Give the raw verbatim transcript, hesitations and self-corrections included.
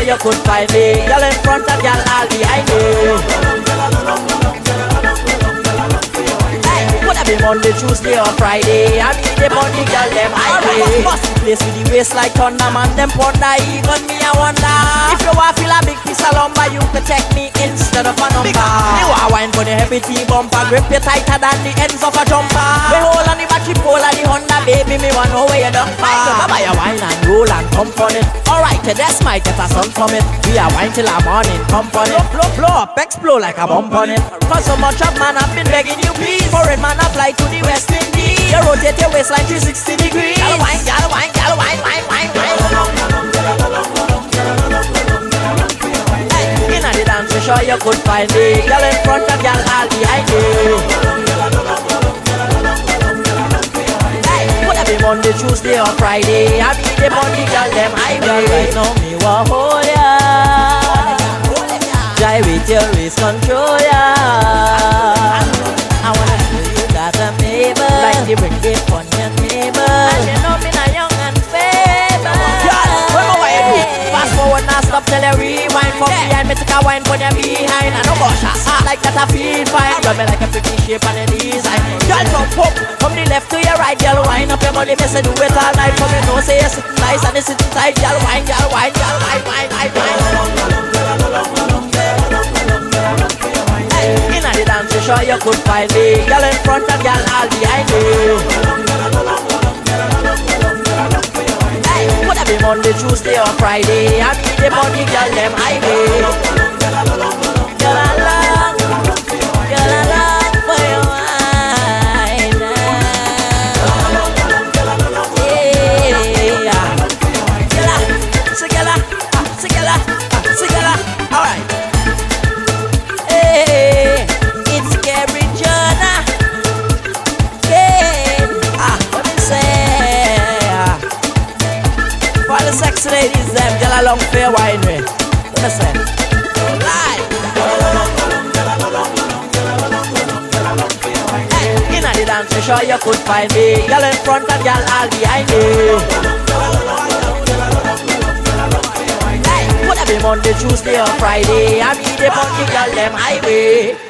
you could find me. Girl in front and girl all behind me. Coulda be Monday, Tuesday or Friday. I mean the money girl them I pay. Must place with the waist like thunder man. Them ponder even me I wonder. If you want feel a big piece of lumber, you can take me instead of a number. You want wine for the heavy T bumper, grip you tighter than the ends of a jumper. We hold on the battery pole of the Honda, baby. Me want know where you done for. So buy a wine and roll and pump on it. Alright, that's my get a sun from it. We are wine till the morning, pump on it. Blow, blow up, explode like a bump on it. For so much of man, I've been begging you please. For it man, I fly to the West Indies. You rotate your waist like three sixty degrees. Gal wine, gal wine, gal wine, wine, wine, wine. Hey, inna the dance, you sure you could find me. Gal in front and gal all behind me. Hey, coulda be Monday, Tuesday or Friday. I be the money girl them I be. Right now me wa hold ya. Try with your waist control ya. I wanna show you that I'm able. Like the ring it on your table. And you know me not young and fable. Girl, remember what you do. Fast forward now, stop till you rewind. From yeah. behind me take a wine from your behind. I know gosh, I sound like that I feel fine. Got me like a pretty shape and a design. Girl, jump up from the left to your right. Girl, wind up your body, me say do it all night. From your nose, say you're sitting nice and you're sitting tight. Girl, wine, girl, wine, girl, wine, wine, wine, wine. Inna the dance, you sure you could find me. Girl in front and girl all behind me. Hey, coulda be Monday, Tuesday or Friday. I be the money girl them I be. Girl along, girl along for your wine. Yeah, girl, so girl, so girl, so girl. All right. Hey, it's Gary Jonah. Hey, ah, what me say? For the sexy ladies, them girl along fair wine way. What me say? Live. Hey, inna the dance, you sure you could find me. Girl in front and girl all behind me. Coulda be Monday, Tuesday or Friday. I be the money girl them I be.